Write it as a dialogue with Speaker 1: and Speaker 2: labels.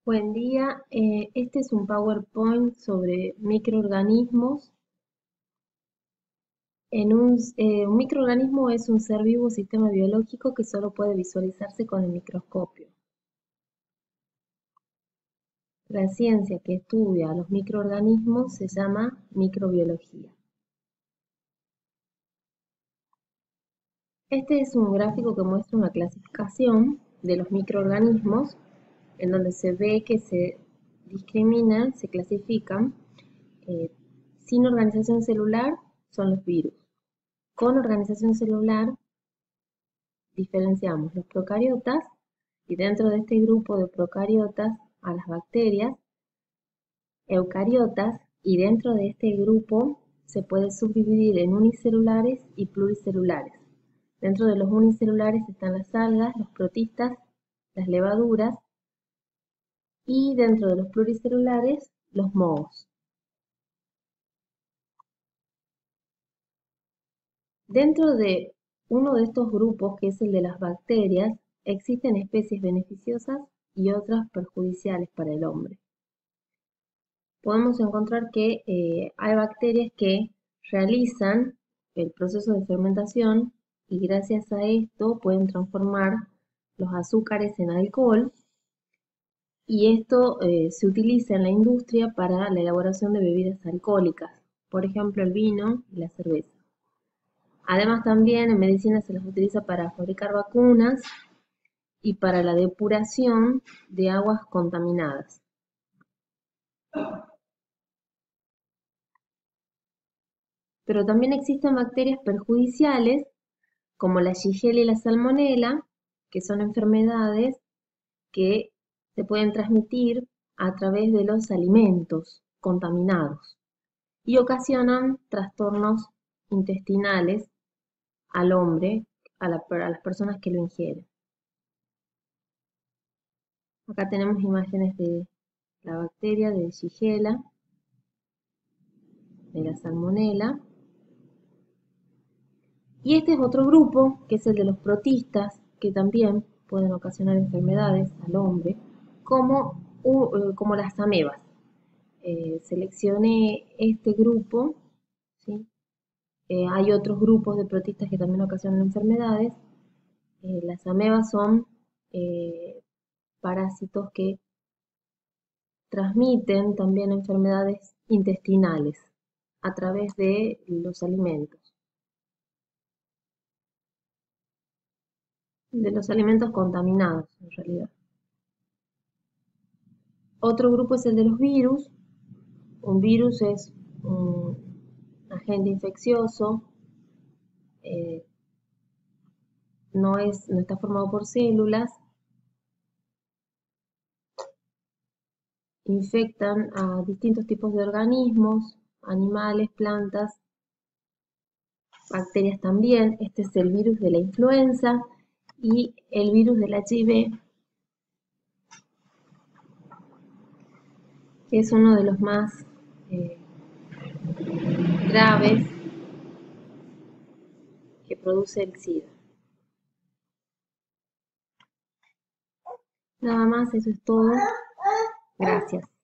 Speaker 1: Buen día, este es un PowerPoint sobre microorganismos. Un microorganismo es un ser vivo o sistema biológico que solo puede visualizarse con el microscopio. La ciencia que estudia a los microorganismos se llama microbiología. Este es un gráfico que muestra una clasificación de los microorganismos en donde se ve que se discriminan, se clasifican. Sin organización celular son los virus. Con organización celular diferenciamos los procariotas y dentro de este grupo de procariotas a las bacterias, eucariotas, y dentro de este grupo se puede subdividir en unicelulares y pluricelulares. Dentro de los unicelulares están las algas, los protistas, las levaduras, y dentro de los pluricelulares los mohos. Dentro de uno de estos grupos, que es el de las bacterias, existen especies beneficiosas y otras perjudiciales para el hombre. Podemos encontrar que hay bacterias que realizan el proceso de fermentación y gracias a esto pueden transformar los azúcares en alcohol, y esto se utiliza en la industria para la elaboración de bebidas alcohólicas, por ejemplo el vino y la cerveza. Además también en medicina se las utiliza para fabricar vacunas y para la depuración de aguas contaminadas. Pero también existen bacterias perjudiciales como la Shigella y la Salmonella, que son enfermedades que se pueden transmitir a través de los alimentos contaminados y ocasionan trastornos intestinales al hombre, a las personas que lo ingieren. Acá tenemos imágenes de la bacteria de Shigella, de la Salmonella. Y este es otro grupo, que es el de los protistas, que también pueden ocasionar enfermedades al hombre, como las amebas. Seleccioné este grupo, ¿sí? Hay otros grupos de protistas que también ocasionan enfermedades. Las amebas son parásitos que transmiten también enfermedades intestinales a través de los alimentos. De los alimentos contaminados, en realidad. Otro grupo es el de los virus. Un virus es un agente infeccioso, no está formado por células, infectan a distintos tipos de organismos, animales, plantas, bacterias también. Este es el virus de la influenza y el virus del HIV, que es uno de los más graves, que produce el SIDA. Nada más, eso es todo. Gracias.